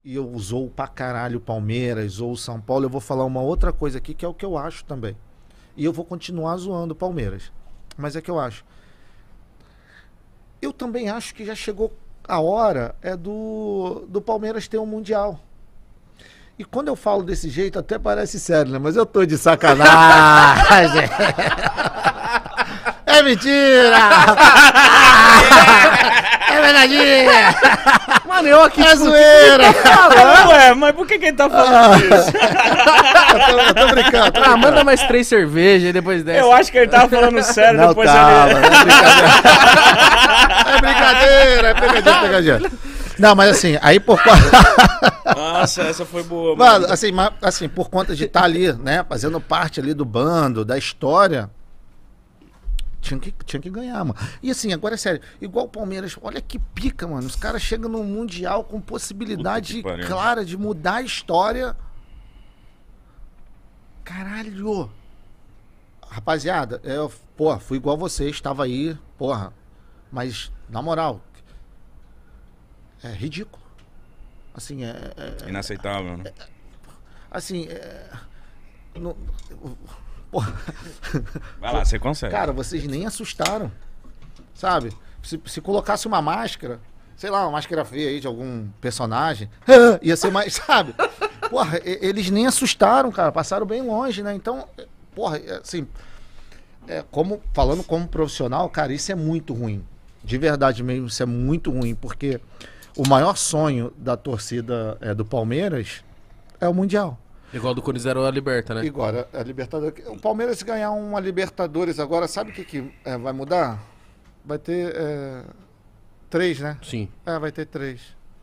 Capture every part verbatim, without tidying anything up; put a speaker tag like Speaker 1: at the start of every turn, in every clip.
Speaker 1: e eu usou pra caralho o Palmeiras ou o São Paulo, eu vou falar uma outra coisa aqui que é o que eu acho também. E eu vou continuar zoando o Palmeiras. Mas é que eu acho. Eu também acho que já chegou a hora é do, do Palmeiras ter um Mundial. E quando eu falo desse jeito, até parece sério, né? Mas eu tô de sacanagem. É mentira! É verdade!
Speaker 2: Mano, eu aqui...
Speaker 1: É zoeira!
Speaker 3: Não, ué, mas por que que ele tá falando isso?
Speaker 1: eu, tô, eu tô brincando. Tô
Speaker 2: Ah,
Speaker 1: brincando.
Speaker 2: manda mais três cervejas e depois dessa.
Speaker 3: Eu acho que ele tava falando sério,
Speaker 1: Não
Speaker 3: depois
Speaker 1: tava,
Speaker 3: ele...
Speaker 1: é brincadeira. É brincadeira, é pegadinha, pegadinha. Não, mas assim, aí por
Speaker 3: Nossa, essa foi boa,
Speaker 1: mano,
Speaker 3: mano.
Speaker 1: assim, mas, assim, por conta de estar ali, né, fazendo parte ali do bando, da história, tinha que, tinha que ganhar, mano. E assim, agora é sério, igual o Palmeiras, olha que pica, mano. Os caras chegam no Mundial com possibilidade
Speaker 3: Puta que pariu.
Speaker 1: clara de mudar a história. Caralho! Rapaziada, eu, porra, fui igual você, estava aí, porra. Mas, na moral, é ridículo. Assim, é. é
Speaker 3: Inaceitável, né?
Speaker 1: assim, é. Não, porra.
Speaker 3: Vai lá, você consegue.
Speaker 1: Cara, vocês nem assustaram. Sabe? Se, se colocasse uma máscara, sei lá, uma máscara feia aí de algum personagem, ia ser mais, sabe? Porra, e- eles nem assustaram, cara. Passaram bem longe, né? Então, porra, é, assim. É, como, falando como profissional, cara, isso é muito ruim. De verdade mesmo, isso é muito ruim, porque o maior sonho da torcida é, do Palmeiras é o Mundial.
Speaker 2: Igual do Corinthians era a Liberta, né?
Speaker 1: Agora, a Libertadores. O Palmeiras se ganhar uma Libertadores agora, sabe o que, que é, vai mudar? Vai ter é, três, né?
Speaker 2: Sim.
Speaker 1: É, vai ter três.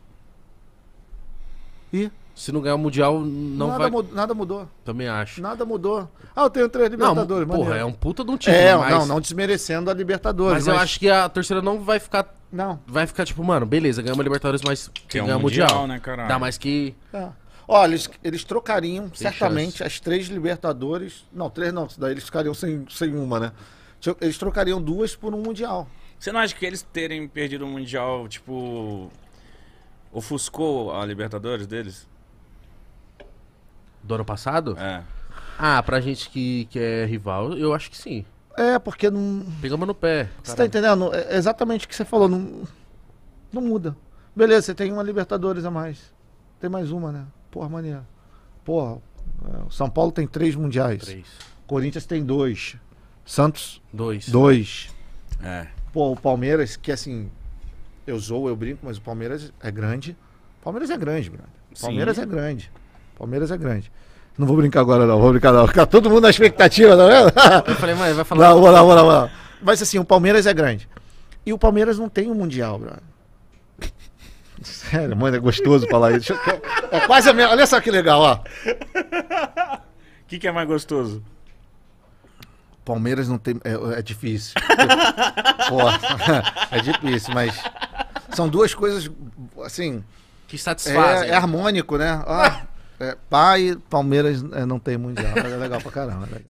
Speaker 1: E
Speaker 2: Se não ganhar o Mundial, não
Speaker 1: nada,
Speaker 2: vai...
Speaker 1: mu- nada mudou.
Speaker 2: Também acho.
Speaker 1: Nada mudou. Ah, eu tenho três
Speaker 2: Não,
Speaker 1: Libertadores.
Speaker 2: porra,
Speaker 1: maneiro.
Speaker 2: é um puta de um título,
Speaker 1: É,
Speaker 2: mas...
Speaker 1: não, não desmerecendo a Libertadores.
Speaker 2: Mas eu acho que a torcida não vai ficar...
Speaker 1: Não.
Speaker 2: Vai ficar tipo, mano, beleza, ganhamos a Libertadores, mas
Speaker 3: Que
Speaker 2: quem
Speaker 3: é um
Speaker 2: ganha o
Speaker 3: mundial,
Speaker 2: Mundial?
Speaker 3: né, caralho?
Speaker 2: Dá mais que...
Speaker 1: É. Olha, eles, eles trocariam
Speaker 2: Tem
Speaker 1: certamente
Speaker 2: chance.
Speaker 1: as três Libertadores. Não, três não, daí eles ficariam sem, sem uma, né? Eles trocariam duas por um Mundial.
Speaker 3: Você não acha que eles terem perdido o Mundial, tipo... ofuscou a Libertadores deles?
Speaker 2: Do ano passado?
Speaker 3: É.
Speaker 2: Ah, pra gente que, que é rival, eu acho que sim.
Speaker 1: É, porque não.
Speaker 2: Pegamos no pé.
Speaker 1: Você tá entendendo? É exatamente o que você falou. Não, não muda. Beleza, você tem uma Libertadores a mais. Tem mais uma, né? Porra, maneiro. Porra, é, o São Paulo tem três mundiais.
Speaker 2: Três.
Speaker 1: Corinthians tem dois. Santos,
Speaker 2: Dois.
Speaker 1: dois.
Speaker 3: É.
Speaker 1: Pô, o Palmeiras, que assim, eu zoo, eu brinco, mas o Palmeiras é grande. O Palmeiras é grande, brother. O Palmeiras
Speaker 3: Sim.
Speaker 1: é grande. O Palmeiras é grande. Não vou brincar agora, não. Vou brincar, não. Fica todo mundo na expectativa, tá vendo?
Speaker 2: Eu falei, mas vai falar...
Speaker 1: Não, vou lá, vou lá, vou lá. Mas assim, o Palmeiras é grande. E o Palmeiras não tem um Mundial, brother. Sério, mano, é gostoso falar isso. Deixa eu- É quase a mesma. Olha só que legal, ó.
Speaker 3: O que, que é mais gostoso?
Speaker 1: Palmeiras não tem. É, é difícil. Pô, é difícil, mas. São duas coisas, assim.
Speaker 2: Que
Speaker 1: É,
Speaker 2: satisfazem.
Speaker 1: é harmônico, né? Ó, é, pai, Palmeiras é, não tem Mundial. É legal pra caramba. É legal.